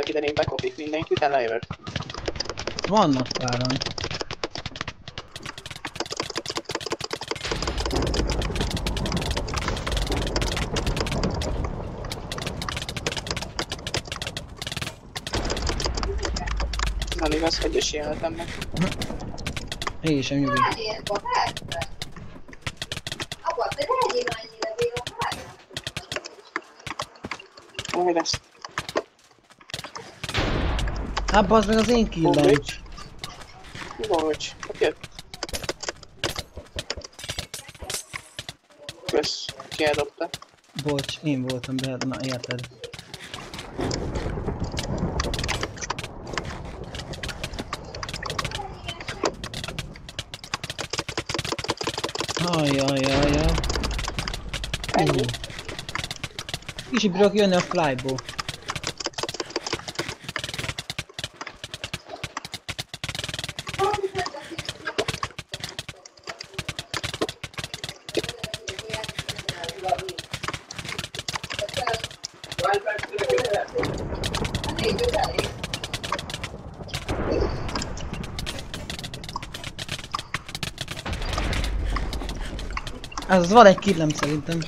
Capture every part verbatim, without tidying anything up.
segítenék, bekopik mindenki, utána lejövök. Vannak páran. Nem igaz, hogy is éltem meg. Én sem nyugi. Majd ezt. Hát bazd meg az én killem. Bocs. Bocs. Hát jött. Kösz. Ki eldobta? Bocs, én voltam, de na érted. Ajajajaj. Ennyi. Kicsit bírok jönni a flyból. Az van egy killem szerintem.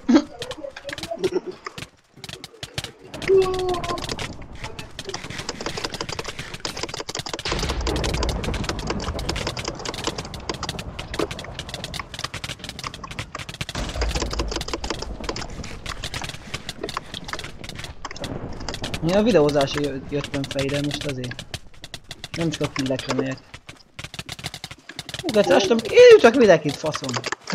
Ja, a videózásra jöttem fel ide most azért. Nem csak a killekre megyek. Hú, Geci, azt tudom, én csak mindenkit faszom.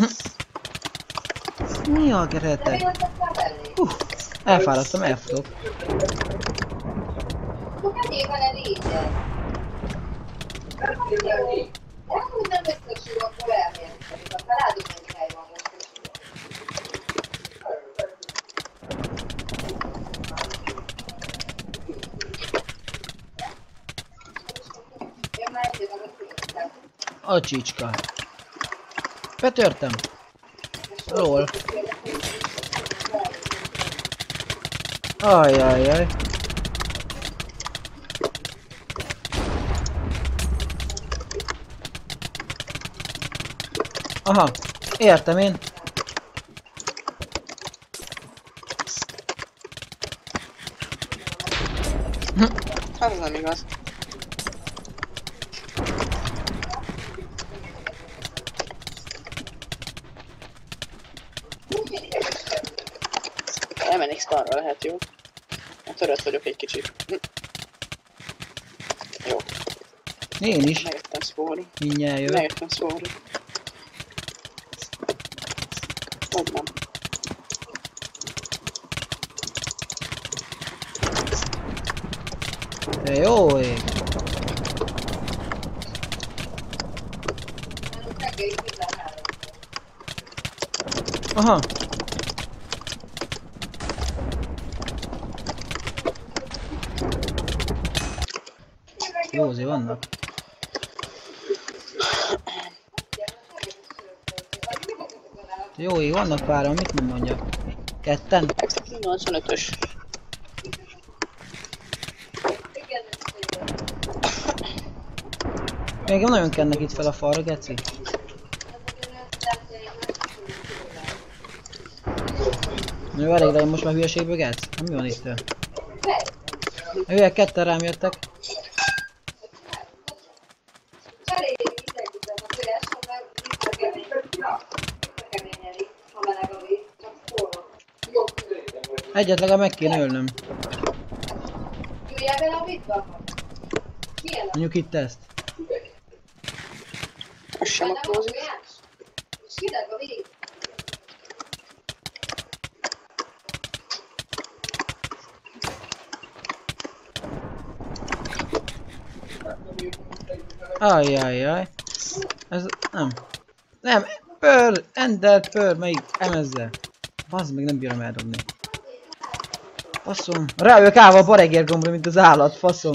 Mi a gerete? Hú, elfáradtam, elfutok. A csicska. Betörtem. Ról. Ajajaj. Aha, értem én. Az nem igaz. Elmennék spawnra, lehet jó. Hát törött vagyok egy kicsit. Hm. Jó. Én is. Megjöttem spawnra. Mindjárt jövök. Megjöttem spawnra. Vagy nem. De jó ég. Aha. Jó, azért vannak. Jó, így vannak páran, mit nem mondjak? Ketten? nyolcvanötös. Még nagyon kennek itt fel a falra, Geci. Jó, elég legyen most már hülyeségből, Gec? Mi van itt? A hülyek ketten rám jöttek. Egyet legalább meg kéne ölnöm. Mondjuk itt ezt. Az sem aprózik. Ajjajjaj. Ez nem. Nem, pör, ender, pör, melyik emezzel. Bazd meg, nem bírom eldobni. Faszom. Rájövök állva a baregér gombra, mint az állat, faszom.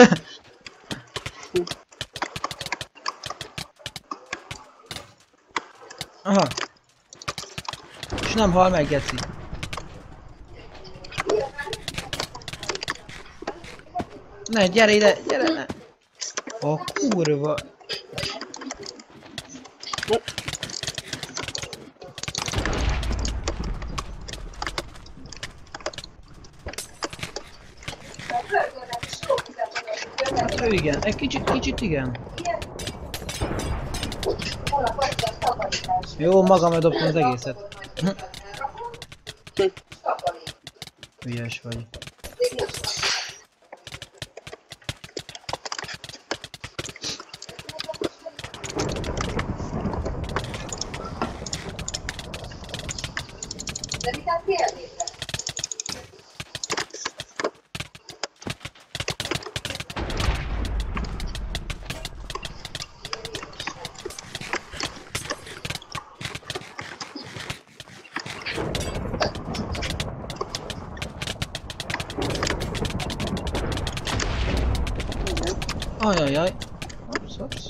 Aha. És nem hal meg, Geci. Ne, gyere ide, gyere, ne! A kurva! Hát ő igen, egy kicsit, kicsit igen. Jó, magam eldobtam az egészet. Hülyes vagy. Ajajaj. Ops, ops.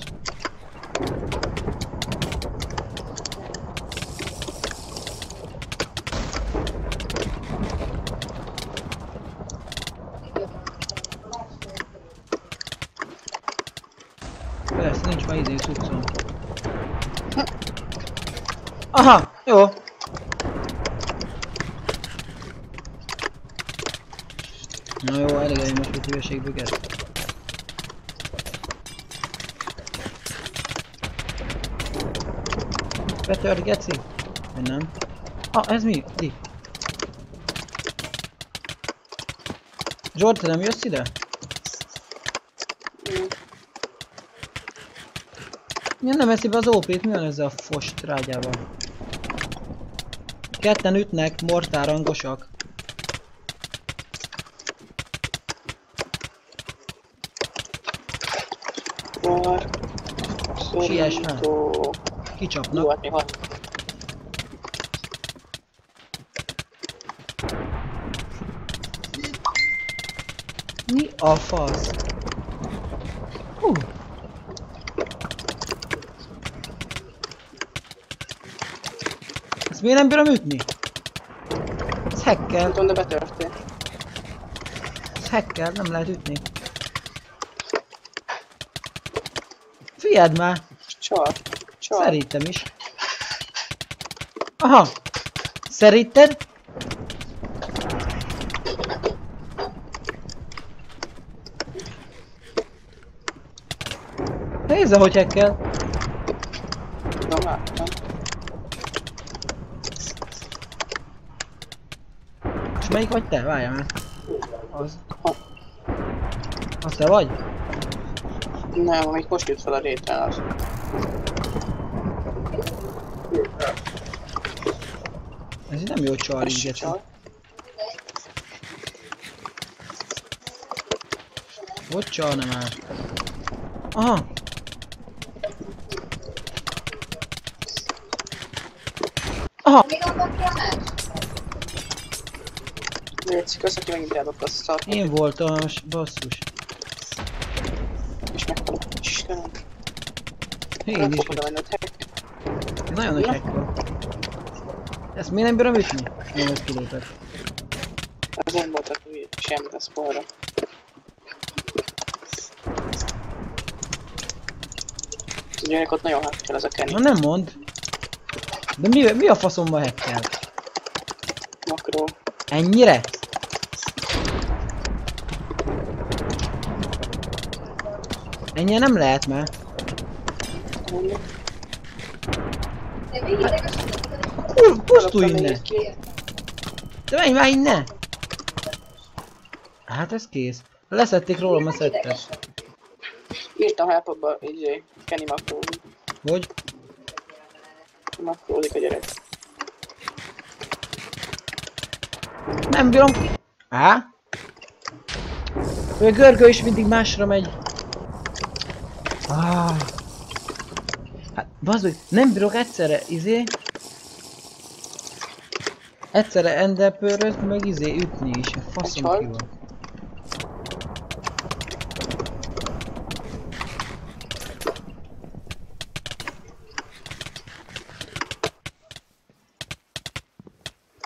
Persze, nincs már izé cuccom. Aha, jó. Na jó, elég elég most, hogy hülyeségből. Betört, geci? Vagy nem? Ah, ez mi? Di. Zsolt, te nem jössz ide? Mm. Miért nem eszi be az ó pét? Mi van ezzel a fos trágyával? Ketten ütnek, mortárangosak. Var. Siess már. Szorító. Kicsapnak. Jó, hát mi hat. Mi a fasz? Hú. Ezt miért nem bírom ütni? Ez hackkel. Nem tudom, de betörtél. Ez hackkel, nem lehet ütni. Figyeld már! Csal. Csal. Szerintem is. Aha! Szerinted? Nézd, hogy hackkel. Nem láttam. És melyik vagy te? Várjál már. Az. Ha. Az te vagy? Nem, amíg most jött fel a réten az. Ez így nem jó csal, Ez így se geci. csal. Hogy csalna már? Aha! Aha! Légy, kösz, aki megint eldobta azt a szart. Én voltam, most basszus. És meghalok. Istenem. Én Nem is. fogod elmenni, hogy hack. Ez nagyon nagy Na. hack van. Ezt miért nem bírom ütni? Nem, ez kilépett. Az én voltak, hogy semmi lesz balra. Tudjátok, ott nagyon hackkel ez a Kenny. Na nem mond. De mi, mi a faszomba hackkel? Makró. Ennyire? Ennyire nem lehet már. Kur, pusztulj innen! De menj már innen! Hát ez kész. Leszették rólam a szettet. Írtam helpabba, így Kenny makrólik. Hogy? Makrólik a gyerek. Nem bírom ki. Á? Ő a görgő is mindig másra megy. Ah. Hát bazdmeg, nem bírok egyszerre izé. Egyszerre enderpearl-özni, meg izé ütni is. A faszom ki van.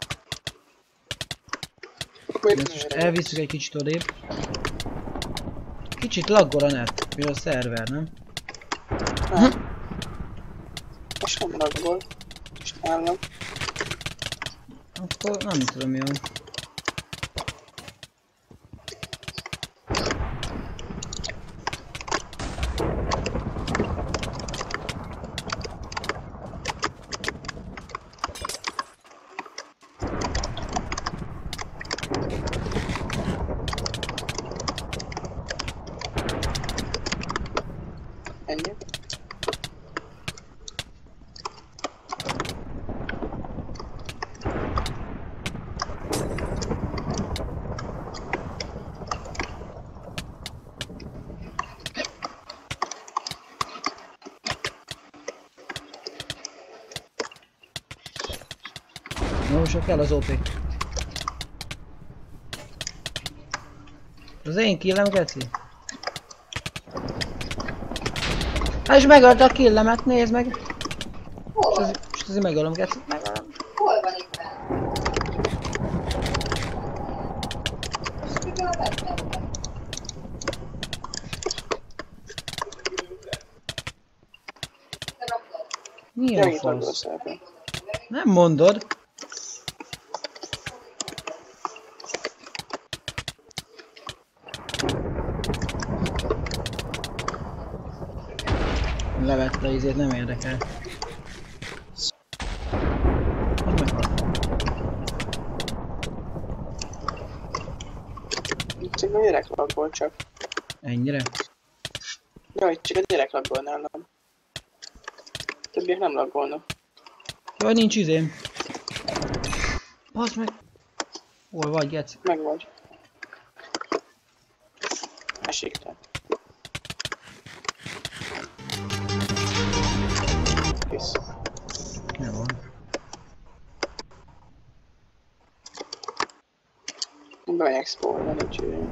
Ezt most elviszük egy kicsit odébb. Kicsit laggol a net, és a szerver, nem? Nem. Most nem laggol. Most nálam. Akkor nem tudom jól. Ennyi. Na most kell az ó pé. Az én killem, geci? Hát és megölte a killemet, nézd meg! Hol És van? az- és azért megölöm, geci, megölöm. Hol van itt benne? Ezt mikor vettem be? Te raktad. Milyen Megint laggol a fasz? szerver. Nem mondod? Levette a izét, nem érdekel. Hogy meghalt? Itt csak a gyerek laggol csak. Ennyire? Jaj, itt csak a gyerek laggol nálam. Többiek nem laggolnak. Jaj, nincs izém. Baszd meg! Hol vagy, geci? Meg vagy. Eséktel. Kész. Nem van. Bemegyek spawnnal, úgyhogy...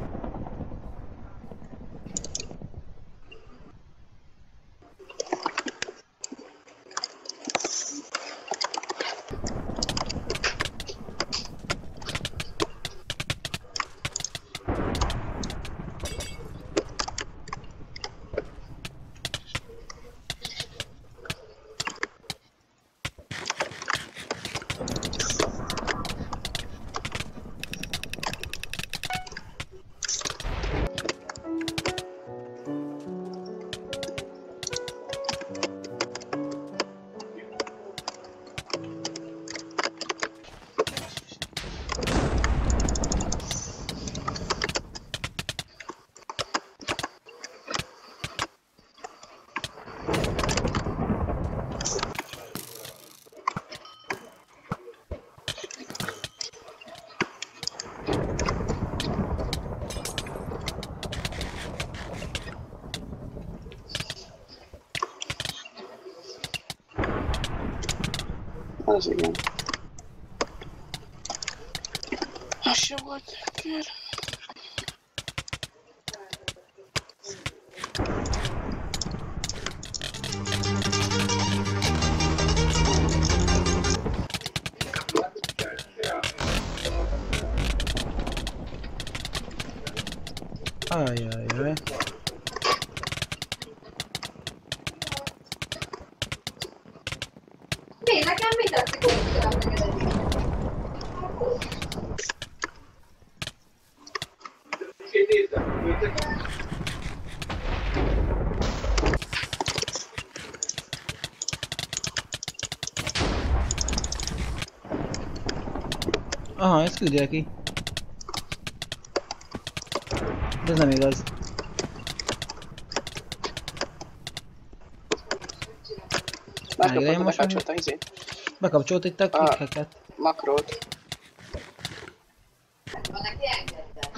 Az igen. Az sem volt kör. Ajajaj. Mi? Nekem mit tetszik, hogy csinálom neked egy Aha, ezt küldjél ki. De ez nem igaz. Megkapod, most bekapcsolta izét. Bekapcsolt itt a Ah. klikkeket. Makrót. van neki engedte.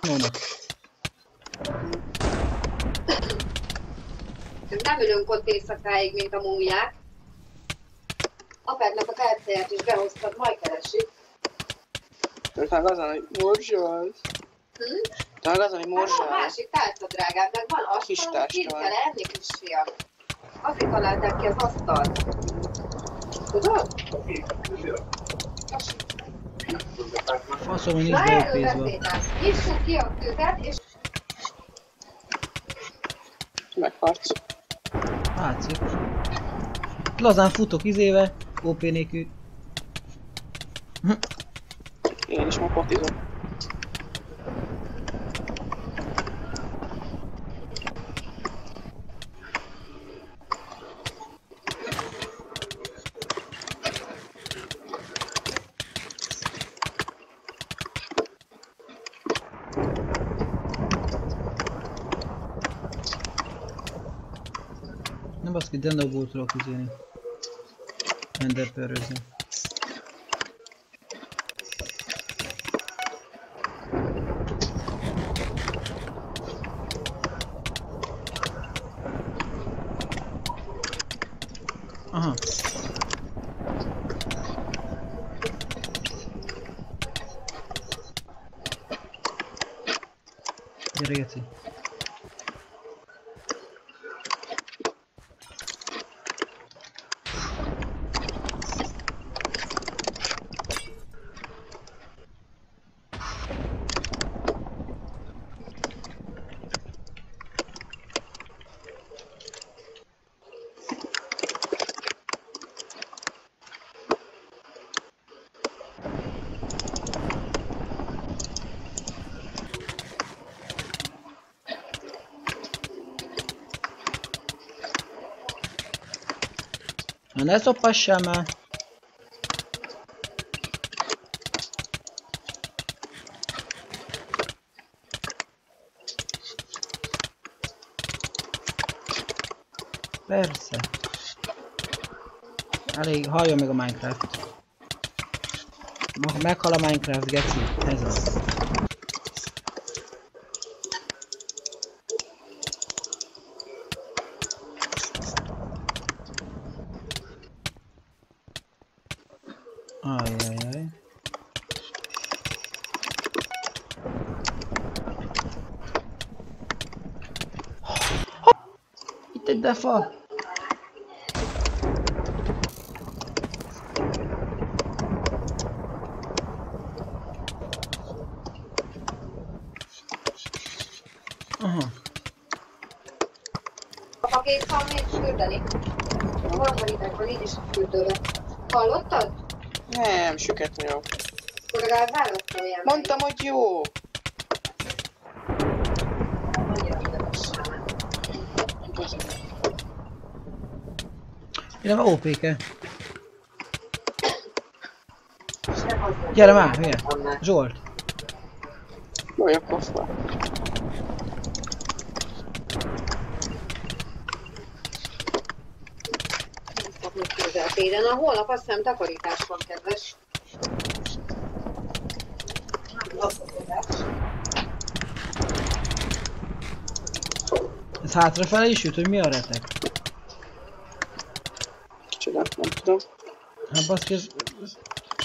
Nónak. Nem ülünk ott éjszakáig, mint a múmiák. Apádnak a tárcáját is behoztad, majd keresik. Talán azon, hogy morzsol. Hm? Talán azon, hogy Hát a morzsol. másik tárca drágább, meg van Kis asztal, hogy kint tárcsa. kell enni, kisfiam. Azért találták ki az asztalt. Tudod? Faszom, hogy nincs Na erről beépézve. beszéltál. Nyissuk ki a tüzet, és Megharc. Látszik. Lazán futok izéve, ó pé nélkül. Én is ma potizom. Nem baszki, de no tudok izélni. Enderpearözni. Aha. Gyere, Geci. Na ne szopassál már! Persze. Elég, halljon meg a Minecraft. Ma meghal a Minecraft, geci. Ez az. Ajajaj. Itt egy defa! Aha. apa kész van még fürdeni. A harmadikban így is a fürdőre. Hallottad? Nem, süket vagyok. Akkor legalább válaszoljál meg. Mondtam, hogy jó. Annyira idegesen. Ide már ó pé-ke. És nem az volt. Gyere már, hülye. Annál. Zsolt. Vagyok koszva. Nem szokni közel télen. A holnap azt hiszem takarítás van, kedves. Nem lakozódás. Ez hátrafele is jut, hogy mi a retek? Kicsoda, nem tudom. Hát baszki, ez... ez...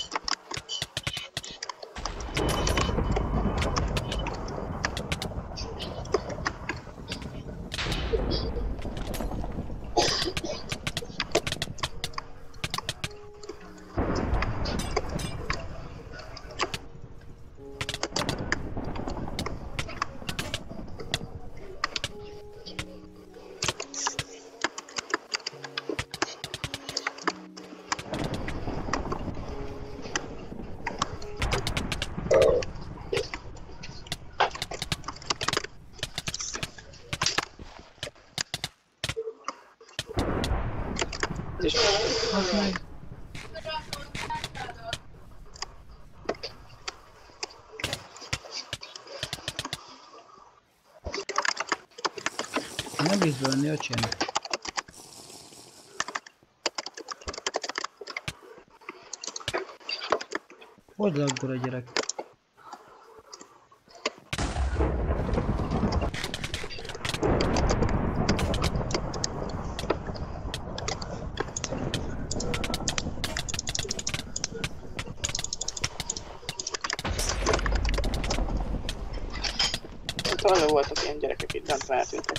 És Az meg... Nem bíz bőlni, öcsém. Hogy laggol a gyerek? Talán voltak ilyen gyerekek itt, nem feltűntek.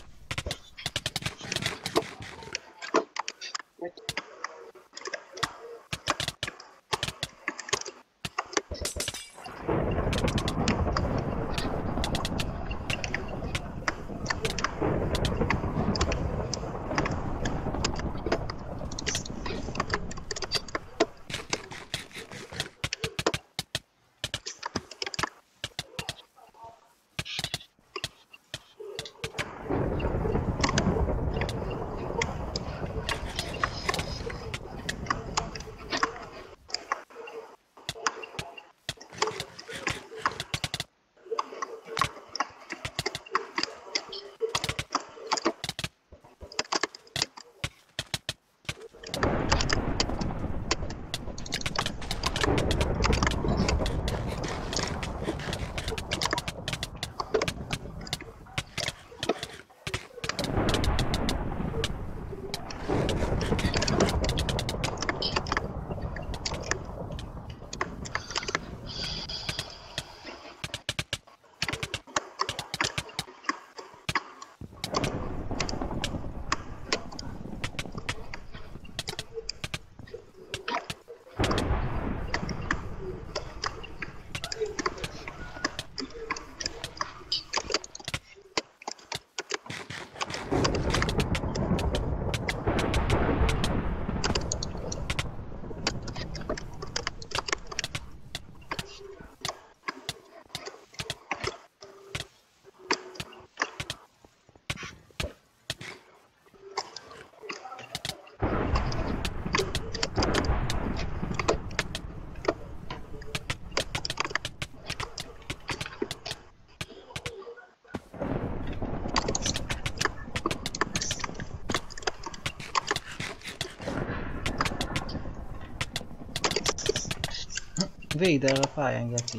Védd el a pályán, geci.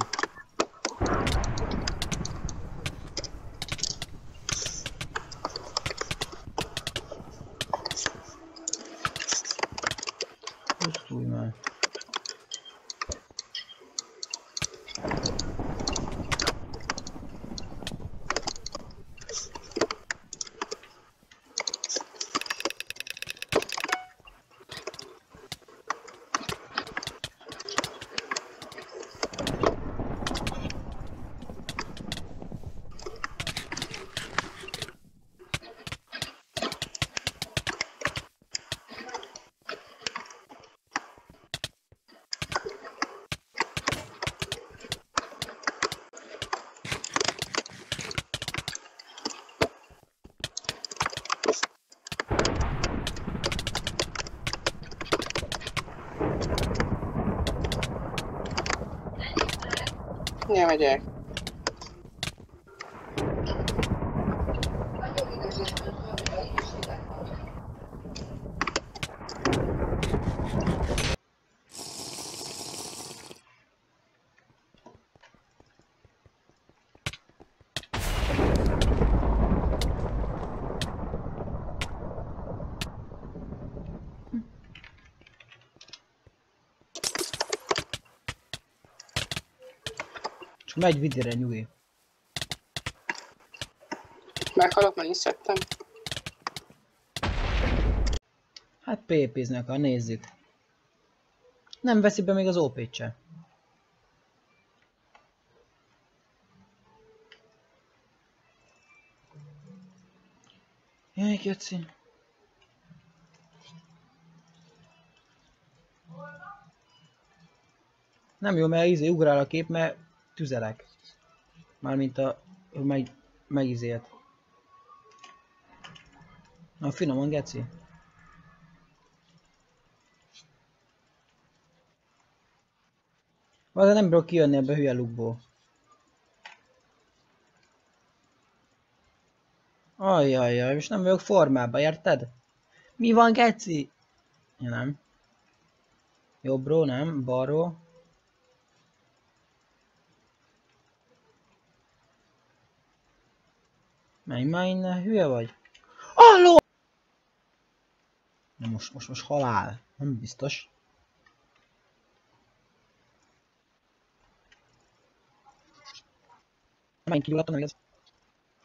Pusztulj már. Nem megyek. Csak megy vidére, nyugi. Meghalok, mert is szedtem. Hát pé pézni akar, nézzük. Nem veszi be még az ó pét se. Jaj, geci. Nem jó, mert izé ugrál a kép, mert tüzelek. Mármint a... meg... megizélt. Na, finoman, geci. Valahogy nem bírok kijönni ebbe a hülye lukból. Ajjajjaj, és nem vagyok formában, érted? Mi van, geci? Ja, nem. Jobbról, nem, balról. Menj már innen, hülye vagy? Alló! Na most, most, most halál. Nem biztos. Menj, kiugattam meg ez.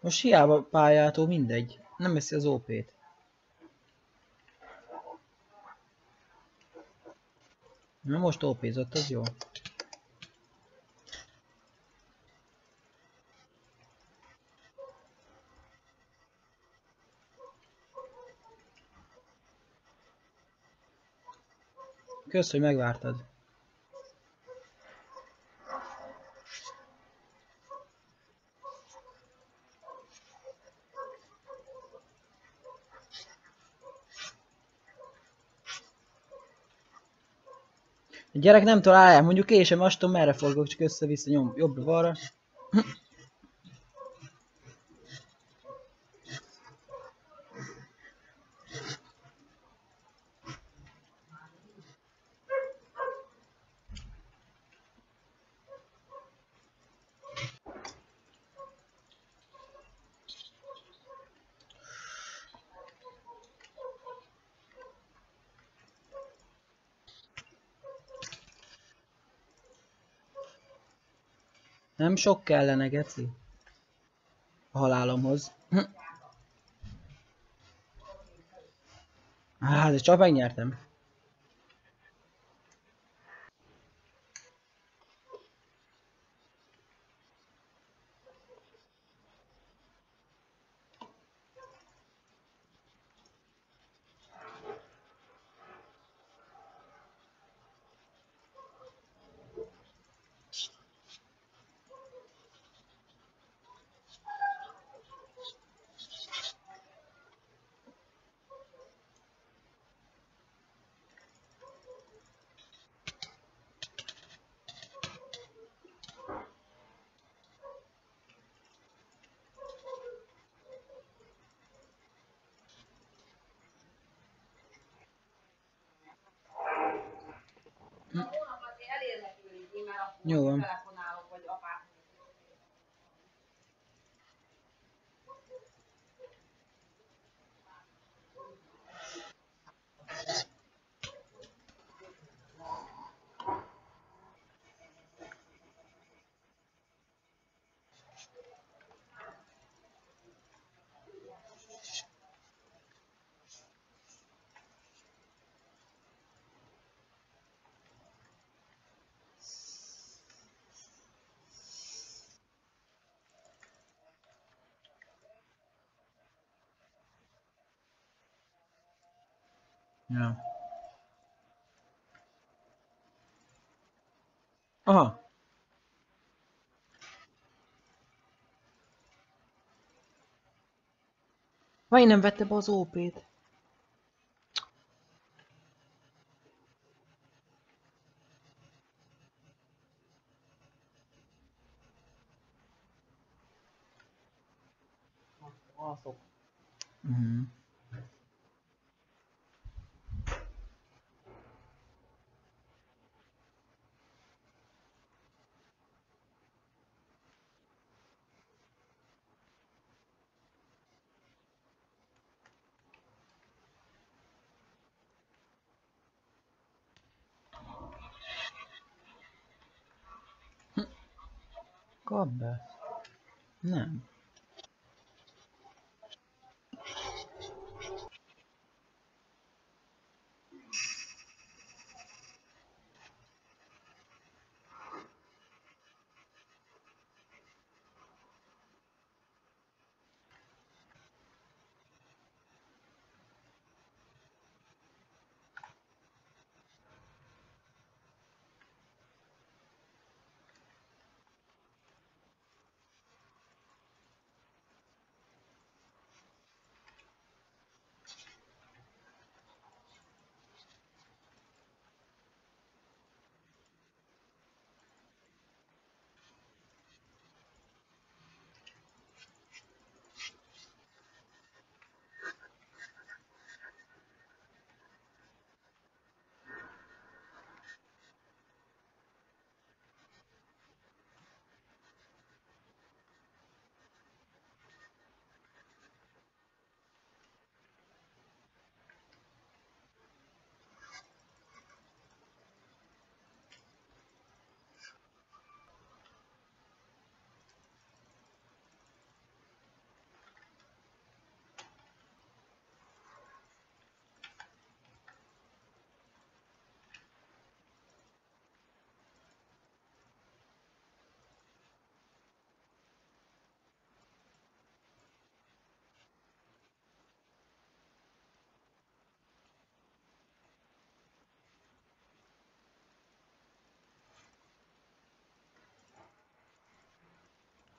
Most hiába pályától mindegy. Nem veszi az ó pét. Na most ó pézott, az jó. Kösz, hogy megvártad. A gyerek nem találja, mondjuk én sem, azt tudom merre forgok, csak össze-vissza nyom, jobbra-balra. Nem sok kellene, geci. A halálomhoz. Á, de csak megnyertem. Jó van. Ja. Aha. Vagy nem vette be az ó pét? Mhm. Kap be. Nem.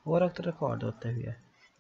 Hol raktad a kardot, te hülye?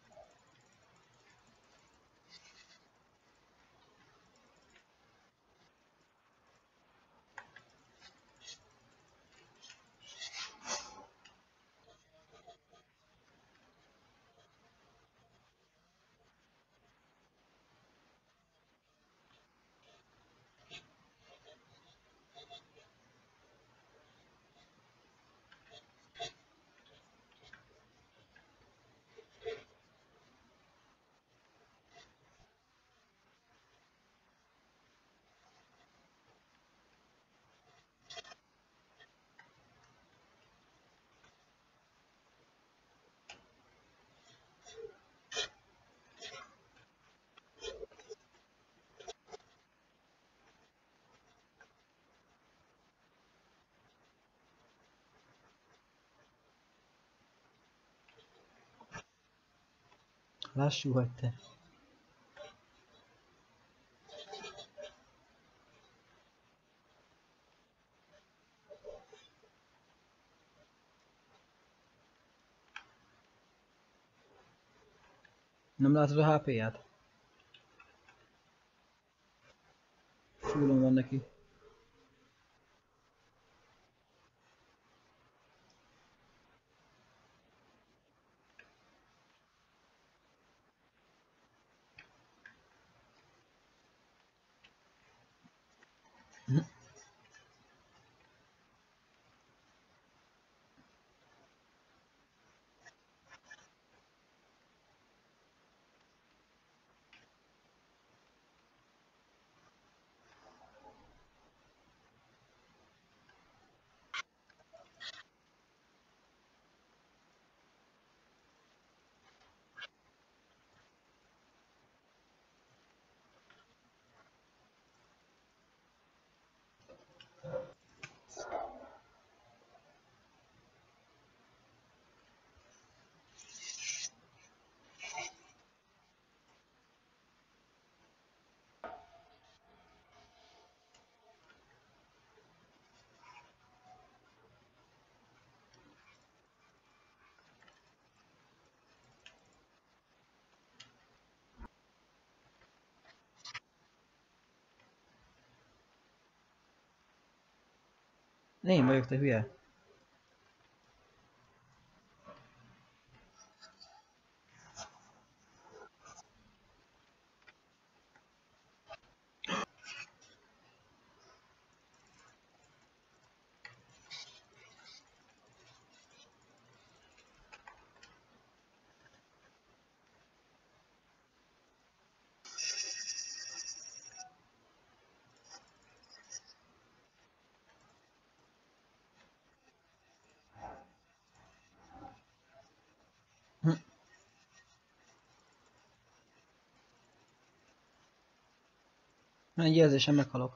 Lassú vagy te. Nem látod a há péját? Fúlon van neki. Én vagyok, te hülye. Hm. Egy érzésem meghalok.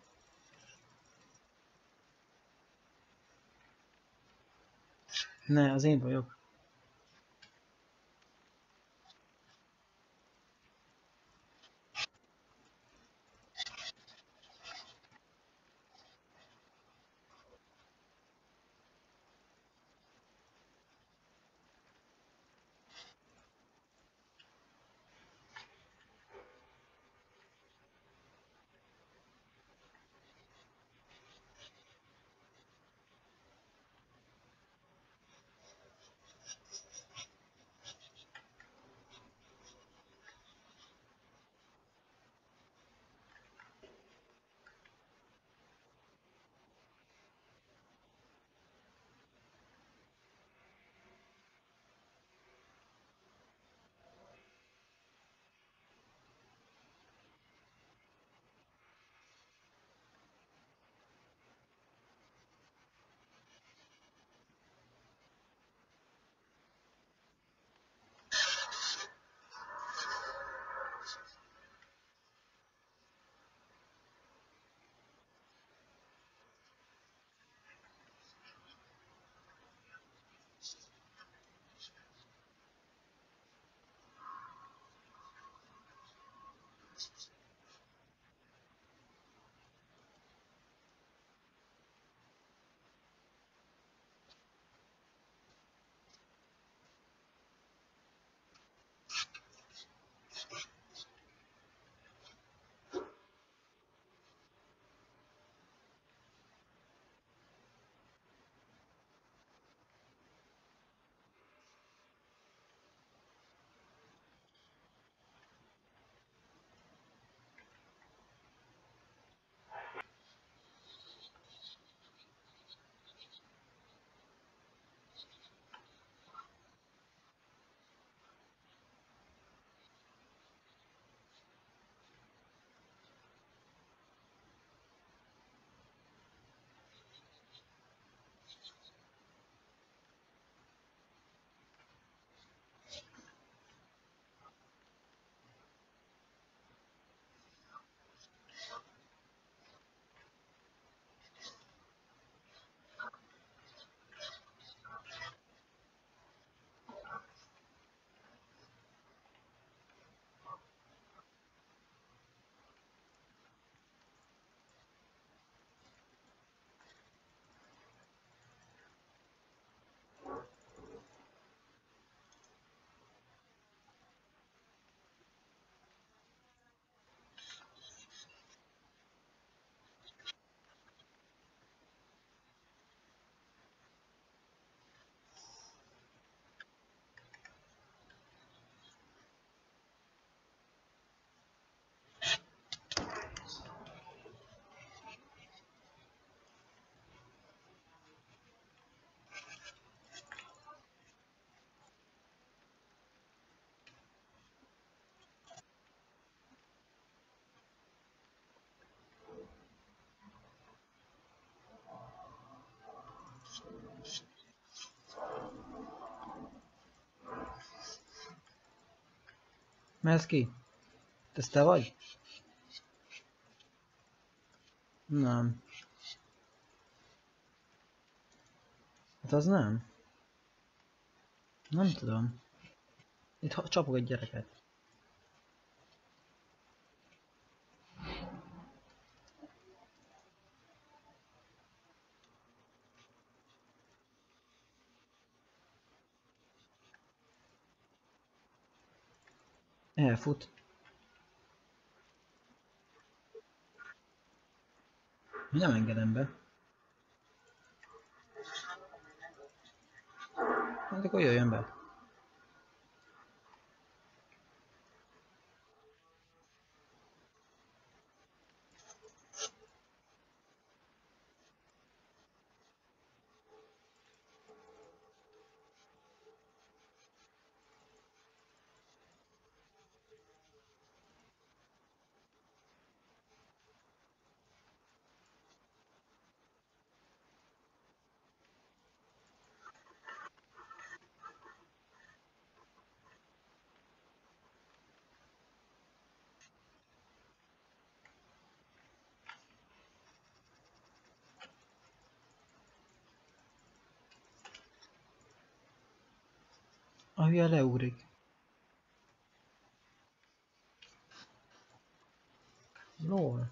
Ne, az én vagyok. Mehetsz ki? Ez te vagy? Nem. Hát az nem. Nem tudom. Itt ha- csapok egy gyereket. Elfut. Nem engedem be. Hát akkor jöjjön be. A hülye leugrik. Lol.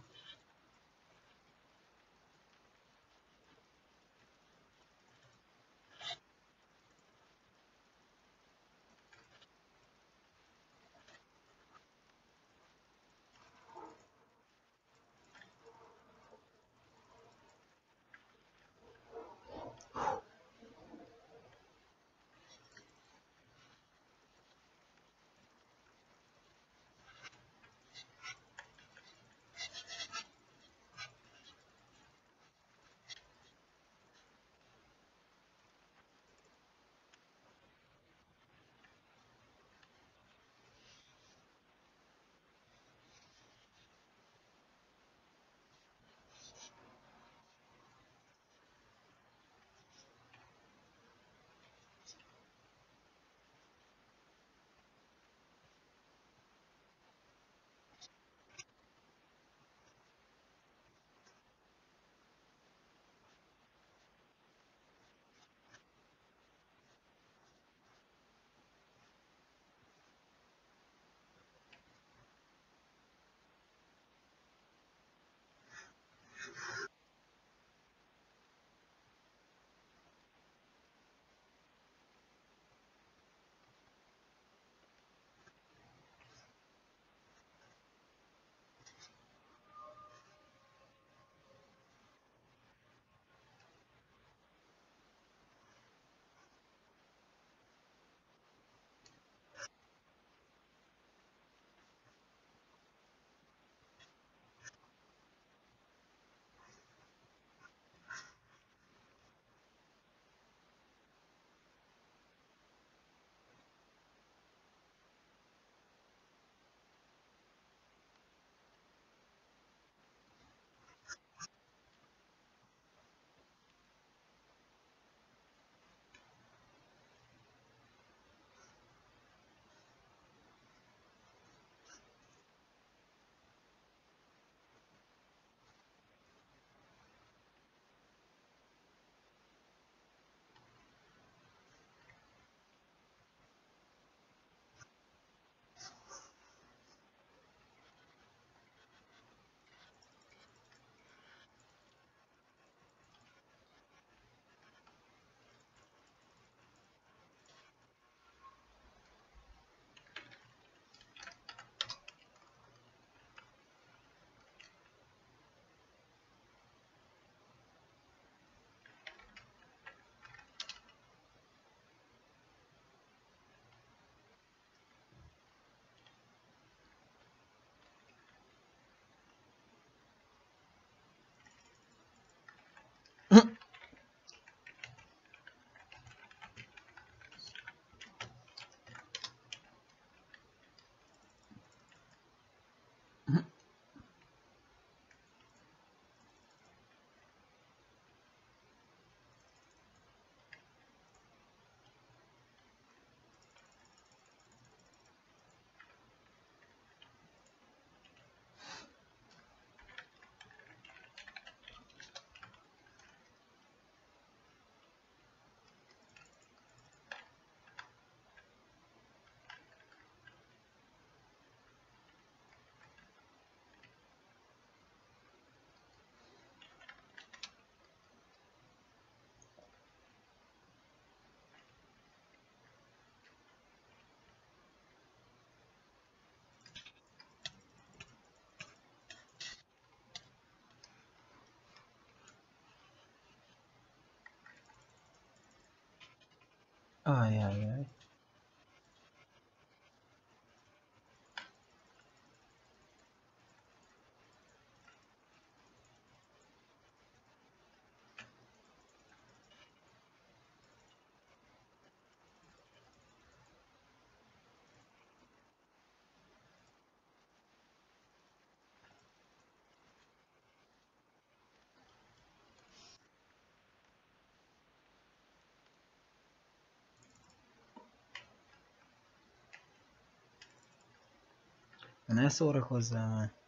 Ajajaj. Ne szórakozzál már.